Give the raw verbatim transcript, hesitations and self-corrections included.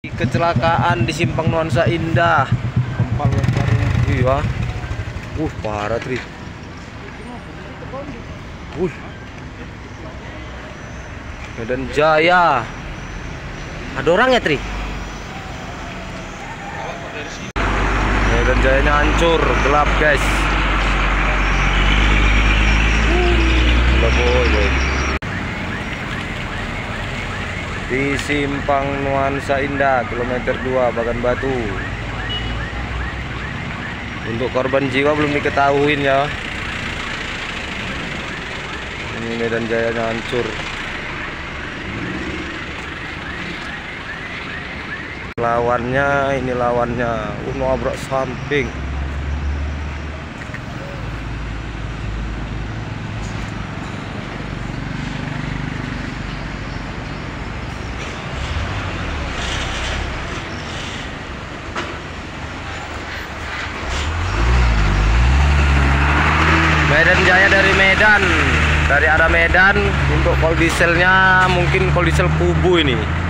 Kecelakaan di Simpang Nuansa Indah. Lempar lempar. Iya. Uh, parah, Tri. Uh. Medan Jaya. Ada orang ya, Tri? Medan Jayanya hancur, gelap, guys. Udah, boy, boy. Di Simpang Nuansa Indah, kilometer dua, Bagan Batu. Untuk korban jiwa belum diketahuin ya. Ini Medan Jayanya hancur. Lawannya, ini lawannya. Uh, nabrak samping. Medan Jaya dari Medan, dari arah Medan. Untuk kol dieselnya mungkin kol diesel Kubu ini.